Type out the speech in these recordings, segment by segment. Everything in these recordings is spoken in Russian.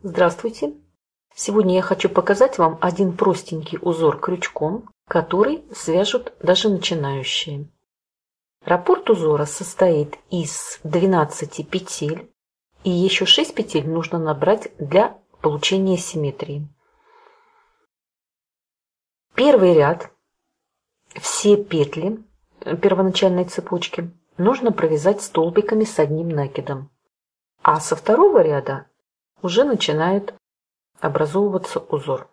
Здравствуйте! Сегодня я хочу показать вам один простенький узор крючком, который свяжут даже начинающие. Раппорт узора состоит из 12 петель, и еще 6 петель нужно набрать для получения симметрии. Первый ряд, все петли первоначальной цепочки нужно провязать столбиками с одним накидом, а со второго ряда уже начинает образовываться узор.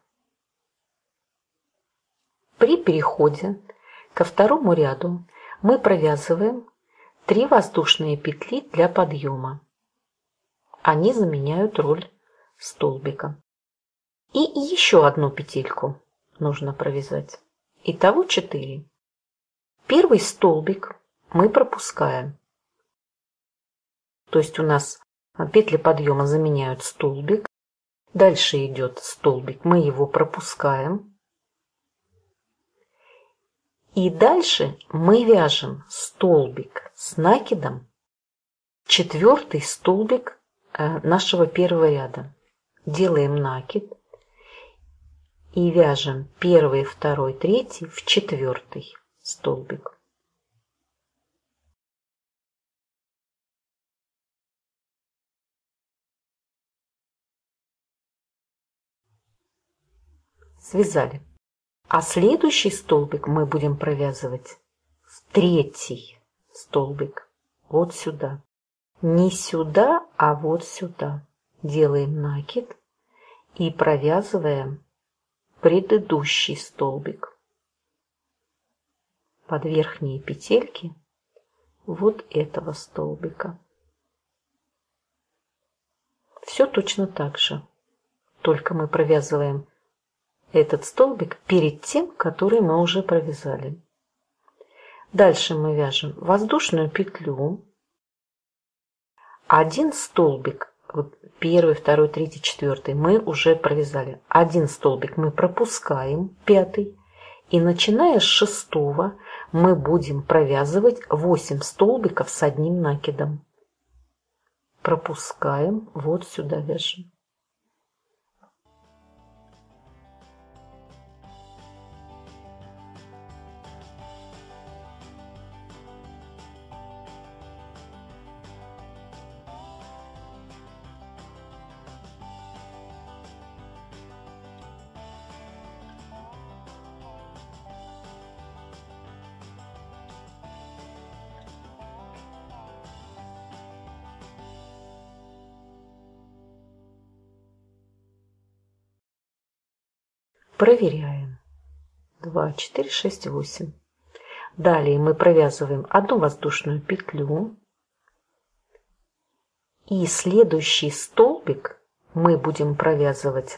При переходе ко второму ряду мы провязываем 3 воздушные петли для подъема. Они заменяют роль столбика. И еще одну петельку нужно провязать. Итого 4. Первый столбик мы пропускаем. То есть у нас петли подъема заменяют столбик. Дальше идет столбик, мы его пропускаем. И дальше мы вяжем столбик с накидом, 4-й столбик нашего первого ряда. Делаем накид и вяжем 1, 2, 3 в 4-й столбик. Связали. А следующий столбик мы будем провязывать в 3-й столбик. Вот сюда. Не сюда, а вот сюда. Делаем накид и провязываем предыдущий столбик под верхние петельки вот этого столбика. Все точно так же, только мы провязываем этот столбик перед тем, который мы уже провязали. Дальше мы вяжем воздушную петлю, один столбик, вот 1, 2, 3, 4 мы уже провязали. Один столбик мы пропускаем, 5-й, и начиная с 6-го мы будем провязывать 8 столбиков с одним накидом. Пропускаем, вот сюда вяжем. Проверяем. 2, 4, 6, 8. Далее мы провязываем одну воздушную петлю. И следующий столбик мы будем провязывать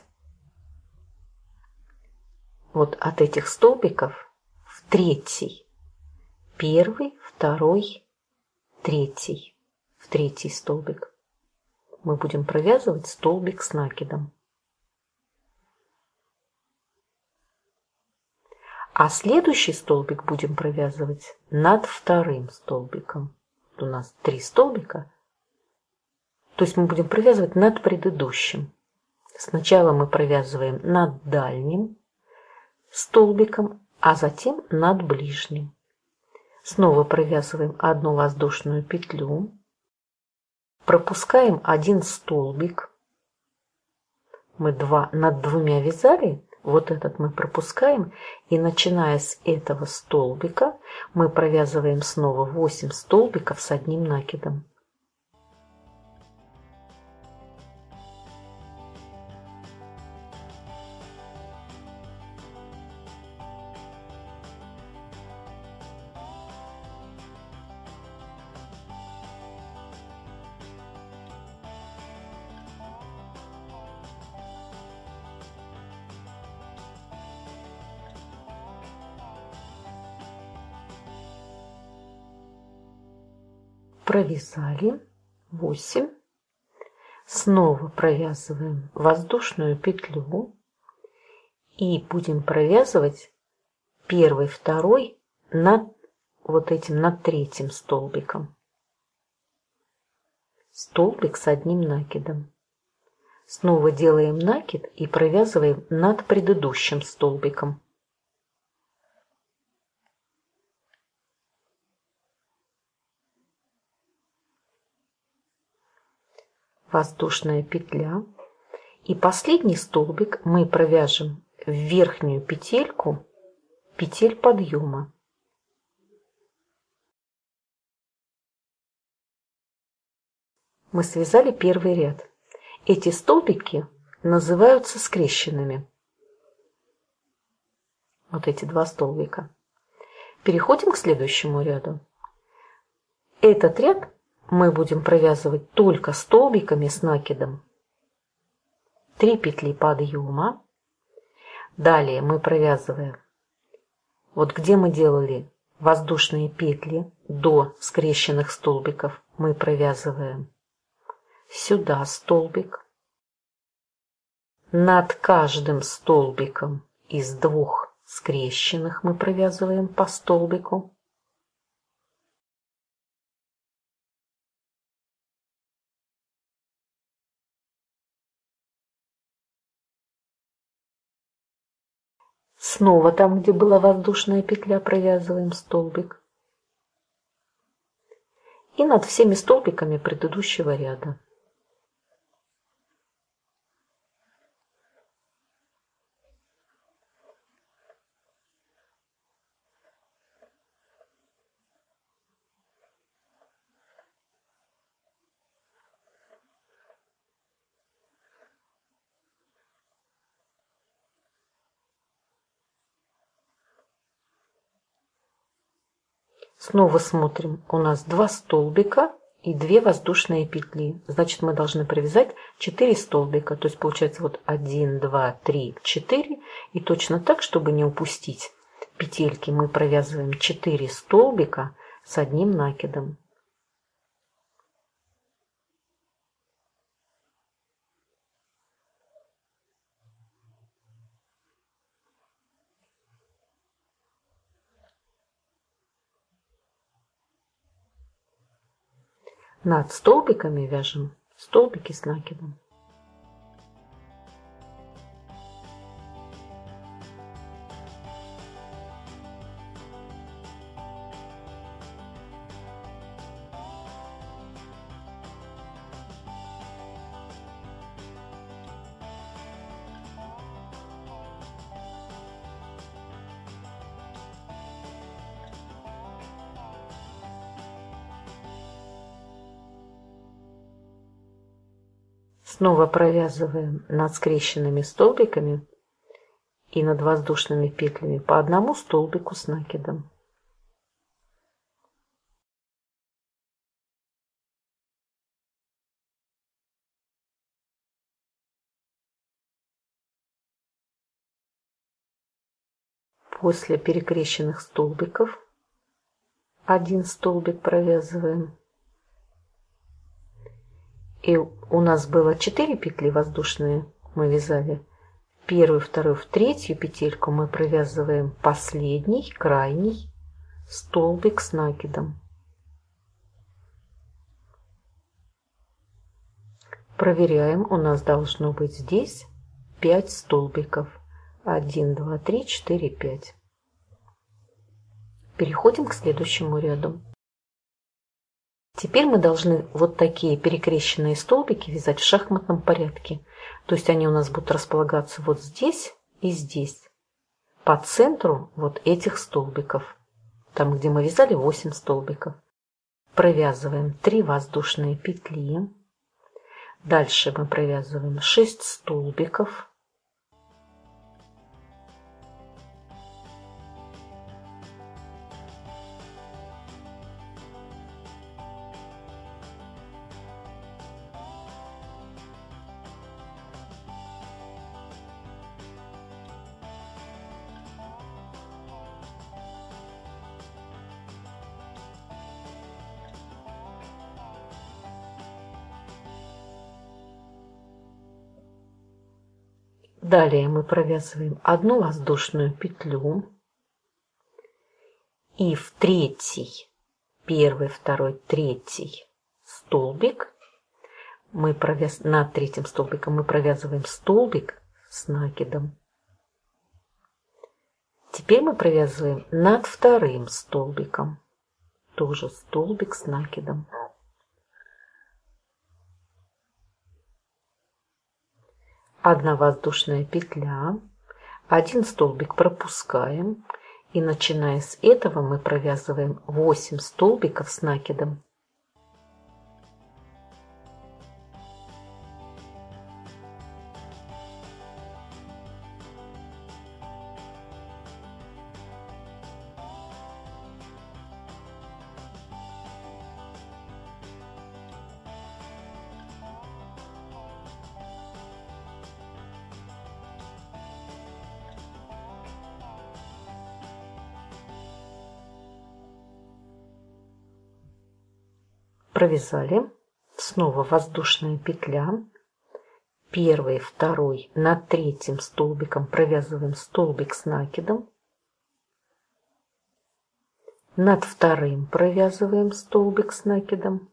вот от этих столбиков в 3-й. 1, 2, 3. В 3-й столбик. Мы будем провязывать столбик с накидом. А следующий столбик будем провязывать над 2-м столбиком. Вот у нас 3 столбика. То есть мы будем провязывать над предыдущим. Сначала мы провязываем над дальним столбиком, а затем над ближним. Снова провязываем одну воздушную петлю. Пропускаем один столбик. Мы над 2 вязали. Вот этот мы пропускаем, и начиная с этого столбика мы провязываем снова 8 столбиков с одним накидом. Провязали 8, снова провязываем воздушную петлю и будем провязывать 1, 2 над вот этим, над 3-м столбиком. Столбик с одним накидом. Снова делаем накид и провязываем над предыдущим столбиком. Воздушная петля. И последний столбик мы провяжем в верхнюю петельку петель подъема. Мы связали первый ряд. Эти столбики называются скрещенными. Вот эти два столбика. Переходим к следующему ряду. Этот ряд мы будем провязывать только столбиками с накидом. 3 петли подъема. Далее мы провязываем, вот где мы делали воздушные петли до скрещенных столбиков, мы провязываем сюда столбик. Над каждым столбиком из 2 скрещенных мы провязываем по столбику. Снова там, где была воздушная петля, провязываем столбик. И над всеми столбиками предыдущего ряда. Снова смотрим, у нас 2 столбика и 2 воздушные петли. Значит, мы должны провязать 4 столбика. То есть получается вот 1, 2, 3, 4. И точно так, чтобы не упустить петельки, мы провязываем 4 столбика с одним накидом. Над столбиками вяжем столбики с накидом. Снова провязываем над скрещенными столбиками и над воздушными петлями по одному столбику с накидом. После перекрещенных столбиков один столбик провязываем. И у нас было 4 петли воздушные, мы вязали. Первую, вторую, в третью петельку мы провязываем последний, крайний столбик с накидом. Проверяем, у нас должно быть здесь 5 столбиков. 1, 2, 3, 4, 5. Переходим к следующему ряду. Теперь мы должны вот такие перекрещенные столбики вязать в шахматном порядке. То есть они у нас будут располагаться вот здесь и здесь. По центру вот этих столбиков. Там, где мы вязали 8 столбиков. Провязываем 3 воздушные петли. Дальше мы провязываем 6 столбиков. Далее мы провязываем одну воздушную петлю и в третий, первый, второй, третий столбик над третьим столбиком мы провязываем столбик с накидом. Теперь мы провязываем над вторым столбиком тоже столбик с накидом. Одна воздушная петля, один столбик пропускаем, и начиная с этого мы провязываем 8 столбиков с накидом. Провязали, снова воздушная петля, первый, второй, над третьим столбиком провязываем столбик с накидом, над вторым провязываем столбик с накидом,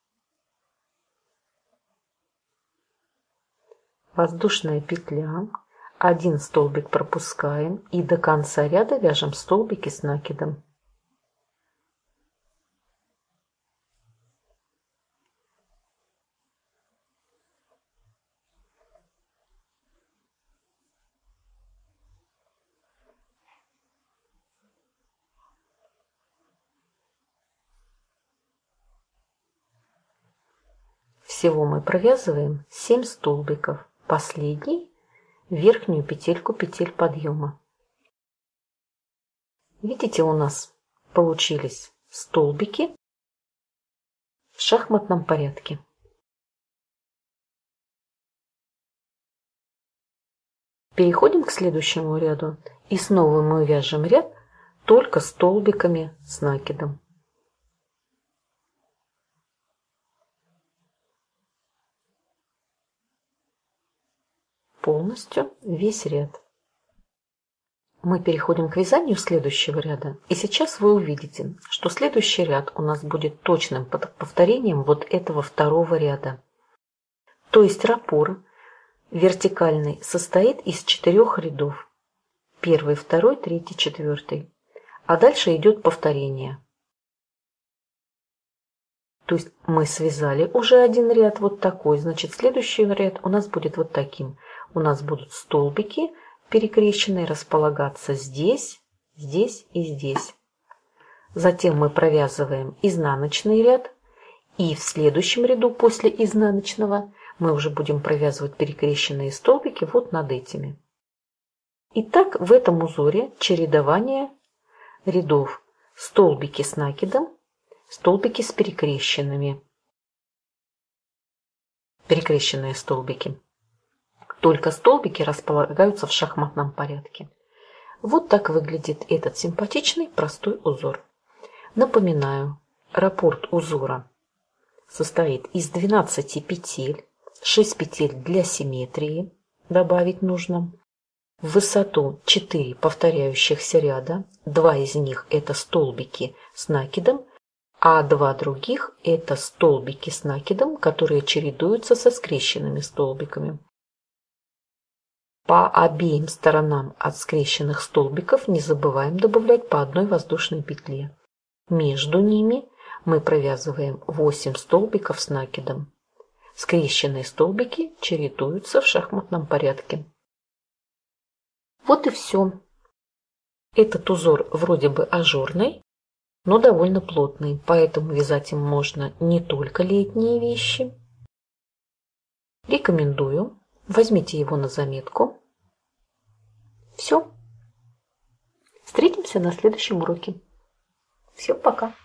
воздушная петля, один столбик пропускаем и до конца ряда вяжем столбики с накидом. Всего мы провязываем 7 столбиков, последний верхнюю петельку петель подъема. Видите, у нас получились столбики в шахматном порядке. Переходим к следующему ряду, и снова мы вяжем ряд только столбиками с накидом. Полностью весь ряд. Мы переходим к вязанию следующего ряда, и сейчас вы увидите, что следующий ряд у нас будет точным повторением вот этого второго ряда. То есть раппор вертикальный состоит из 4 рядов. Первый, второй, третий, четвертый. А дальше идет повторение. То есть мы связали уже один ряд вот такой, значит следующий ряд у нас будет вот таким. У нас будут столбики перекрещенные располагаться здесь, здесь и здесь. Затем мы провязываем изнаночный ряд, и в следующем ряду после изнаночного мы уже будем провязывать перекрещенные столбики вот над этими. Итак, в этом узоре чередование рядов: столбики с накидом, столбики с перекрещенными, перекрещенные столбики. Только столбики располагаются в шахматном порядке. Вот так выглядит этот симпатичный простой узор. Напоминаю, раппорт узора состоит из 12 петель, 6 петель для симметрии добавить нужно, в высоту 4 повторяющихся ряда, 2 из них это столбики с накидом, а 2 других это столбики с накидом, которые чередуются со скрещенными столбиками. По обеим сторонам от скрещенных столбиков не забываем добавлять по одной воздушной петле. Между ними мы провязываем 8 столбиков с накидом. Скрещенные столбики чередуются в шахматном порядке. Вот и все. Этот узор вроде бы ажурный, но довольно плотный, поэтому вязать им можно не только летние вещи. Рекомендую. Возьмите его на заметку. Все. Встретимся на следующем уроке. Все, пока.